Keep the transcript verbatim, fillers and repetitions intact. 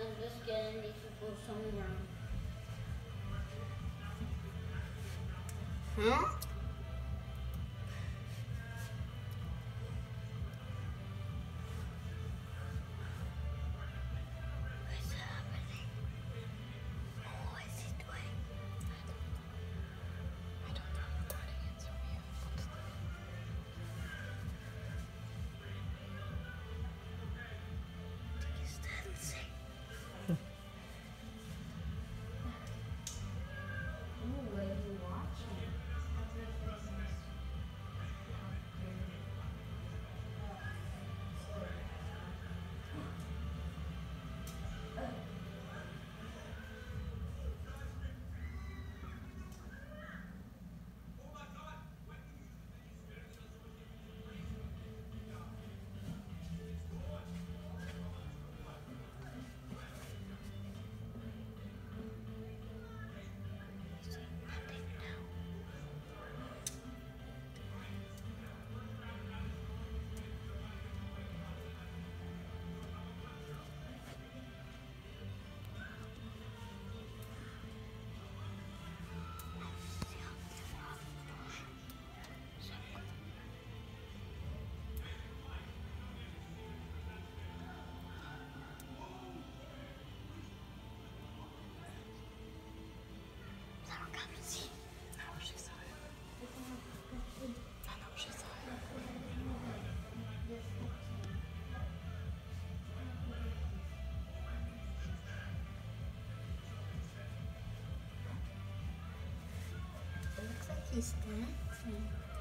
I'm just getting these people somewhere. Huh? What's happening? What is he doing? I don't know. I'm recording it, so we have books to read. He's dancing. Oh, what are you watching? I know she saw it. I know she saw it. It looks like he's dancing.